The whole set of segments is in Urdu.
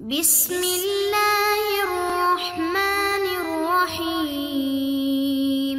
بسم اللہ الرحمن الرحیم۔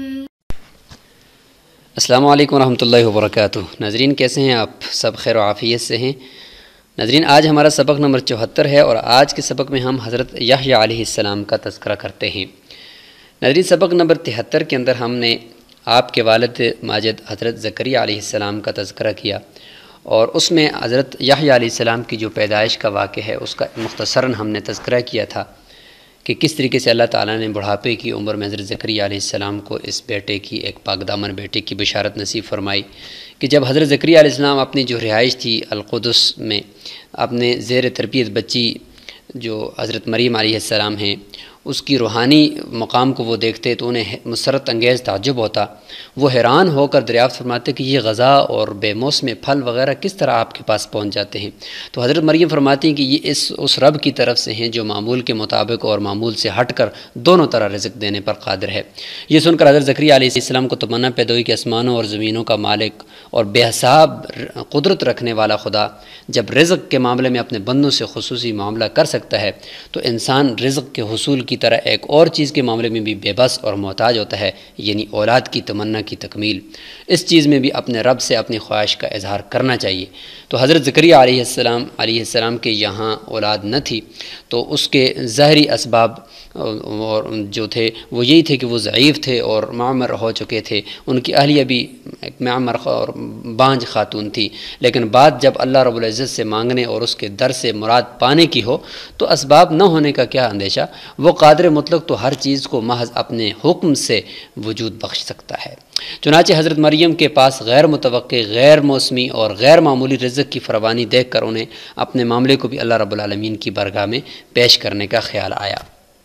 السلام علیکم ورحمۃ اللہ وبرکاتہ۔ ناظرین کیسے ہیں آپ؟ سب خیر و عافیت سے ہیں؟ ناظرین آج ہمارا سبق نمبر 74 ہے اور آج کے سبق میں ہم حضرت یحییٰ علیہ السلام کا تذکرہ کرتے ہیں۔ ناظرین سبق نمبر 73 کے اندر ہم نے آپ کے والد ماجد حضرت زکریا علیہ السلام کا تذکرہ کیا اور اس میں حضرت یحییٰ علیہ السلام کی جو پیدائش کا واقعہ ہے اس کا مختصراً ہم نے تذکرہ کیا تھا کہ کس طریقے سے اللہ تعالیٰ نے بڑھاپے کی عمر میں حضرت زکریا علیہ السلام کو اس بیٹے کی، ایک پاک دامن بیٹے کی بشارت نصیب فرمائی کہ جب حضرت زکریا علیہ السلام اپنی جو رہائش تھی القدس میں اپنے زیر تربیت بچی جو حضرت مریم علیہ السلام ہیں اس کی روحانی مقام کو وہ دیکھتے تو انہیں مسرت انگیز تعجب ہوتا۔ وہ حیران ہو کر دریافت فرماتے کہ یہ غذا اور بے موسم پھل وغیرہ کس طرح آپ کے پاس پہنچ جاتے ہیں؟ تو حضرت مریم فرماتی ہیں کہ یہ اس رب کی طرف سے ہیں جو معمول کے مطابق اور معمول سے ہٹ کر دونوں طرح رزق دینے پر قادر ہے۔ یہ سن کر حضرت زکریا علیہ السلام کو تمنا پیدا ہوئی کہ آسمانوں اور زمینوں کا مالک اور بے حساب قدرت رکھنے والا خدا جب رزق کے معاملے میں اپنے بندوں سے خصوصی معاملہ کر سکتا ہے تو انسان رزق کے حصول کی طرح ایک اور چیز کے معاملے میں بھی بے بس اور محتاج ہوتا ہے، یعنی اولاد کی تمنا کی تکمیل۔ اس چیز میں بھی اپنے رب سے اپنی خواہش کا اظہار کرنا چاہیے۔ تو حضرت زکریا علیہ السلام کے یہاں اولاد نہ تھی تو اس کے ظاہری اسباب اور جو تھے وہ یہی تھے کہ وہ ضعیف تھے اور معمر ہو چکے تھے، ان کی اہلیہ بھی ایک معمر اور بانجھ خاتون تھی، لیکن بات جب اللہ رب العزت سے مانگنے اور اس کے در سے مراد پانے کی ہو تو اسباب نہ ہونے کا کیا اندیشہ، وہ قادر مطلق تو ہر چیز کو محض اپنے حکم سے وجود بخش سکتا ہے۔ چنانچہ حضرت مریم کے پاس غیر متوقع، غیر موسمی اور غیر معمولی رزق کی فراوانی دیکھ کر انہیں اپنے معاملے کو بھی اللہ رب العالمین کی بارگاہ میں پیش کرنے کا خیال آیا۔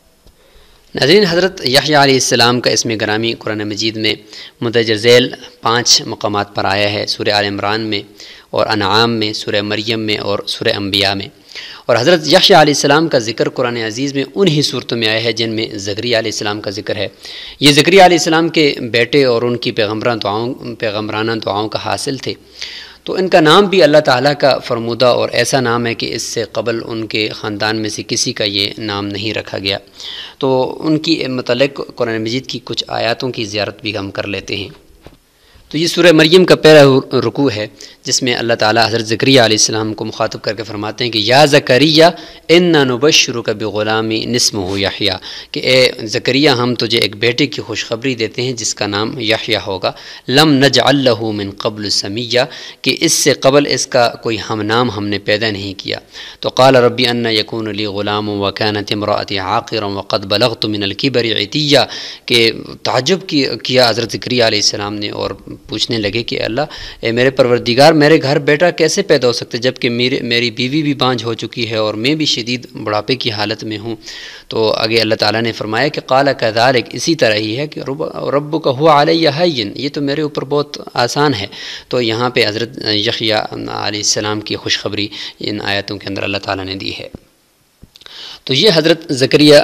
ناظرین حضرت یحییٰ علیہ السلام کا اسم گرامی قرآن مجید میں مندرجہ ذیل 5 مقامات پر آیا ہے، سورہ آل عمران میں اور انعام میں، سورہ مریم میں اور سورہ انبیاء میں۔ اور حضرت یحییٰ علیہ السلام کا ذکر قرآن عزیز میں انہی صورتوں میں آیا ہے جن میں زکریا علیہ السلام کا ذکر ہے۔ یہ زکریا علیہ السلام کے بیٹے اور ان کی پیغمبرانہ دعاؤں کا حاصل تھے، تو ان کا نام بھی اللہ تعالیٰ کا فرمودہ اور ایسا نام ہے کہ اس سے قبل ان کے خاندان میں سے کسی کا یہ نام نہیں رکھا گیا۔ تو ان کی متعلق قرآن مجید کی کچھ آیاتوں کی زیارت بھی ہم کر لیتے ہیں۔ تو یہ سورہ مریم کا پہلا رکوع ہے جس میں اللہ تعالیٰ حضرت زکریا علیہ السلام کو مخاطب کر کے فرماتے ہیں کہ یا زکریا انا نبشرک بغلام اسمہ یحییٰ، کہ اے زکریا ہم تجھے ایک بیٹے کی خوشخبری دیتے ہیں جس کا نام یحییٰ ہوگا، لم نجعل لہ من قبل سمیہ، کہ اس سے قبل اس کا کوئی ہم نام ہم نے پیدا نہیں کیا۔ تو قال ربی انا یکون لی غلام وکانت امرأتی عاقرا وقد بلغت من الکبر عتیہ، کہ تعجب کیا حضرت زکریا علیہ السلام نے اور پوچھنے لگے کہ اللہ اے میرے پروردگار میرے گھر بیٹا کیسے پیدا ہو سکتا ہے جبکہ میری بیوی بھی بانجھ ہو چکی ہے اور میں بھی شدید بڑھاپے کی حالت میں ہوں۔ تو آگے اللہ تعالیٰ نے فرمایا کہ قال کذالک، اسی طرح ہی ہے کہ ربک هو علی ہین، یہ تو میرے اوپر بہت آسان ہے۔ تو یہاں پہ حضرت یحییٰ علیہ السلام کی خوشخبری ان آیتوں کے اندر اللہ تعالیٰ نے دی ہے۔ تو یہ حضرت زکریا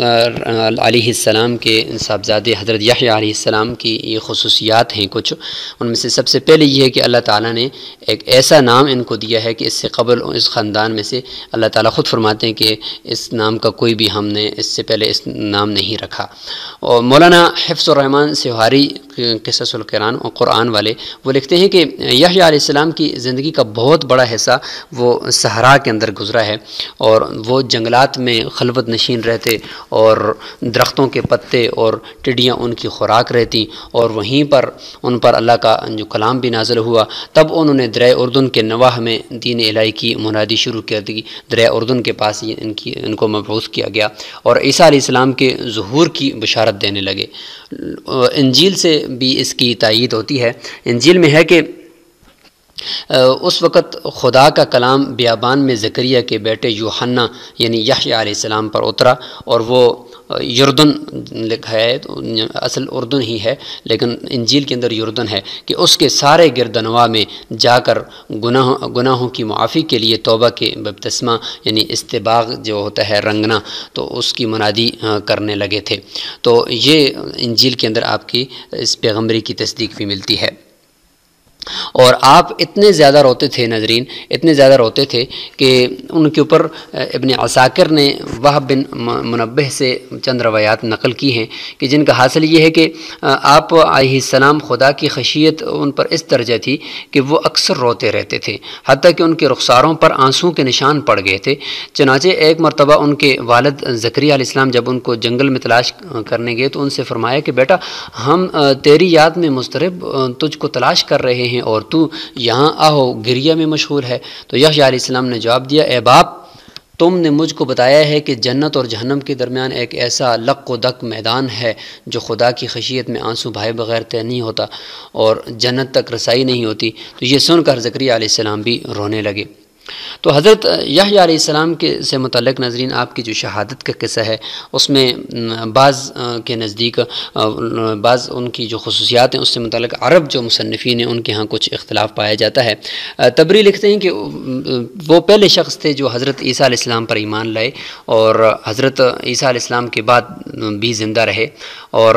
علیہ السلام کے صاحبزادے حضرت یحییٰ علیہ السلام کی یہ خصوصیات ہیں کچھ، ان میں سے سب سے پہلے یہ ہے کہ اللہ تعالیٰ نے ایک ایسا نام ان کو دیا ہے کہ اس سے قبل اس خاندان میں سے اللہ تعالیٰ خود فرماتے ہیں کہ اس نام کا کوئی بھی ہم نے اس سے پہلے اس نام نہیں رکھا۔ اور مولانا حفظ الرحمن سیواری قصص القرآن والے وہ لکھتے ہیں کہ یحییٰ علیہ السلام کی زندگی کا بہت بڑا حصہ وہ صحرا کے اندر گزرا ہے اور وہ جنگلات میں خلوت نشین رہتے اور درختوں کے پتے اور ٹڈیاں ان کی خوراک رہتی، اور وہیں پر ان پر اللہ کا جو کلام بھی نازل ہوا۔ تب انہوں نے دریا اردن کے نواح میں دین الہی کی منادی شروع کر دی، دریا اردن کے پاس ان کو مبعوث کیا گیا اور عیسیٰ علیہ السلام کے ظہور کی بشارت دینے لگے۔ انجیل سے بھی اس کی تائید ہوتی ہے۔ انجیل میں ہے کہ اس وقت خدا کا کلام بیابان میں زکریا کے بیٹے یوحنا یعنی یحییٰ علیہ السلام پر اترا، اور وہ یردن لکھا ہے، اصل اردن ہی ہے لیکن انجیل کے اندر یردن ہے، کہ اس کے سارے گردنواں میں جا کر گناہوں کی معافی کے لیے توبہ کے بپتسمہ یعنی استباغ جو ہوتا ہے رنگنا، تو اس کی منادی کرنے لگے تھے۔ تو یہ انجیل کے اندر آپ کی اس پیغمبری کی تصدیق بھی ملتی ہے۔ اور آپ اتنے زیادہ روتے تھے ناظرین، اتنے زیادہ روتے تھے کہ ان کے اوپر ابن عساکر نے وہب بن منبہ سے چند روایات نقل کی ہیں کہ جن کا حاصل یہ ہے کہ آپ علیہ السلام خدا کی خشیت ان پر اس درجہ تھی کہ وہ اکثر روتے رہتے تھے، حتیٰ کہ ان کے رخساروں پر آنسوں کے نشان پڑ گئے تھے۔ چنانچہ ایک مرتبہ ان کے والد زکریا علیہ السلام جب ان کو جنگل میں تلاش کرنے گئے تو ان سے فرمایا کہ بیٹا ہم تیری یاد میں مضطرب تجھ کو تلاش کر رہے ہیں اور تو یہاں آہو گریہ میں مشغول ہے۔ تو یحییٰ علیہ السلام نے جواب دیا، اے باپ، تم نے مجھ کو بتایا ہے کہ جنت اور جہنم کے درمیان ایک ایسا لق و دق میدان ہے جو خدا کی خشیت میں آنسو بھائے بغیر طے نہیں ہوتا اور جنت تک رسائی نہیں ہوتی۔ تو یہ سن کر زکریا علیہ السلام بھی رونے لگے۔ تو حضرت یحییٰ علیہ السلام سے متعلق ناظرین آپ کی جو شہادت کا قصہ ہے اس میں بعض کے نزدیک بعض ان کی جو خصوصیات ہیں اس سے متعلق عرب جو مصنفین ہیں ان کے ہاں کچھ اختلاف پایا جاتا ہے۔ تبری لکھتے ہیں کہ وہ پہلے شخص تھے جو حضرت عیسیٰ علیہ السلام پر ایمان لائے اور حضرت عیسیٰ علیہ السلام کے بعد بھی زندہ رہے، اور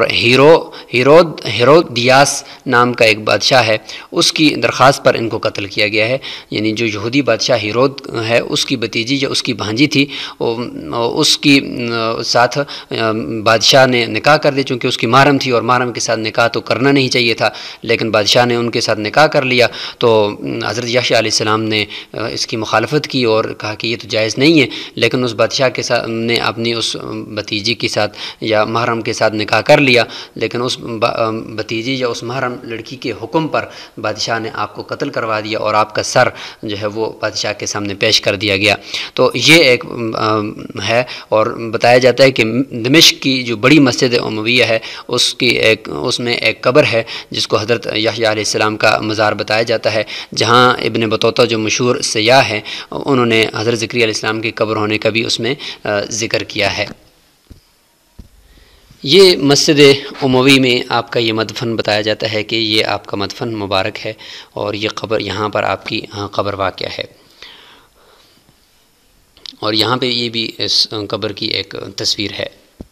ہیرودیاس نام کا ایک بادشاہ ہے، اس کی درخواست پر ان کو قتل کیا گیا ہے۔ یعنی جو یہودی بادشاہ ہیرود ہے اس کی بتیجی یا اس کی بھانجی تھی، اس کی ساتھ بادشاہ نے نکاح کر دی، چونکہ اس کی محرم تھی اور محرم کے ساتھ نکاح تو کرنا نہیں چاہیے تھا، لیکن بادشاہ نے ان کے ساتھ نکاح کر لیا۔ تو حضرت یحییٰ علیہ السلام نے اس کی مخالفت کی اور کہا کہ یہ تو جائز نہیں ہے، لیکن اس بادشاہ کے ساتھ نے اپنی اس بتیجی کے ساتھ یا محرم کے ساتھ نکاح کر لیا، لیکن اس بتیجی یا اس محرم لڑکی کے حکم پر بادشاہ نے آپ کو قتل کروا دیا اور آپ کا سر جو ہے وہ بادشاہ کے سامنے پیش کر دیا گیا۔ تو یہ ایک ہے، اور بتایا جاتا ہے کہ دمشق کی جو بڑی مسجد امویہ ہے اس میں ایک قبر ہے جس کو حضرت یحییٰ علیہ السلام کا مزار بتایا جاتا ہے، جہاں ابن بطوطہ جو مشہور سیاح ہیں انہوں نے حضرت زکریا علیہ السلام کی قبر ہونے کا بھی اس میں ذکر کیا ہے۔ یہ مسجد اموی میں آپ کا یہ مدفن بتایا جاتا ہے کہ یہ آپ کا مدفن مبارک ہے اور یہ قبر یہاں پر آپ کی قبر واقع ہے، اور یہاں پہ یہ بھی اس قبر کی ایک تصویر ہے۔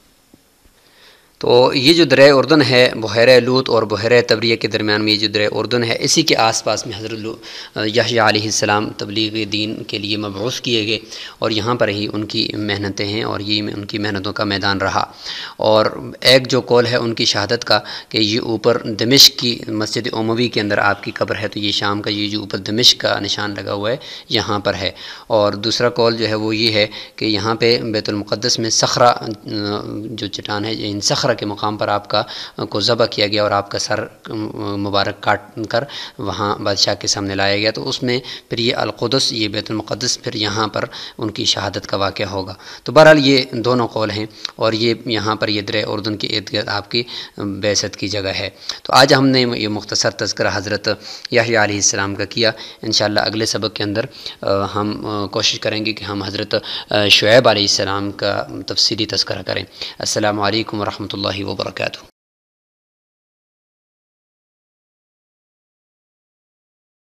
تو یہ جو دریا اردن ہے بحیرہ لوط اور بحیرہ تبریہ کے درمیان میں یہ جو دریا اردن ہے، اسی کے آس پاس میں حضرت یحییٰ علیہ السلام تبلیغ دین کے لیے مبعوث کیے گئے، اور یہاں پر ہی ان کی محنتیں ہیں اور یہ ان کی محنتوں کا میدان رہا۔ اور ایک جو قول ہے ان کی شہادت کا کہ یہ اوپر دمشق کی مسجد اموی کے اندر آپ کی قبر ہے، تو یہ شام کا یہ جو اوپر دمشق کا نشان لگا ہوا ہے یہاں پر ہے۔ اور دوسرا قول جو ہے وہ یہ ہے کہ یہاں پہ بیت المقدس میں صخرہ جو چٹان ہے، ان صخرہ کے مقام پر آپ کو ذبح کیا گیا اور آپ کا سر مبارک کاٹ کر وہاں بادشاہ کے سامنے لایا گیا، تو اس میں پھر یہ القدس، یہ بیت المقدس پھر یہاں پر ان کی شہادت کا واقعہ ہوگا۔ تو بہرحال یہ دونوں قول ہیں، اور یہ یہاں پر یہ دریا اردن کے ارد گرد آپ کی بعثت کی جگہ ہے۔ تو آج ہم نے یہ مختصر تذکرہ حضرت یحییٰ علیہ السلام کا کیا۔ انشاءاللہ اگلے سبق کے اندر ہم کوشش کریں گے کہ ہم حضرت شعیب علیہ السلام کا تفصیلی تذکرہ کریں۔ السلام علیکم ورحمۃ اللہ وبرکاتہ۔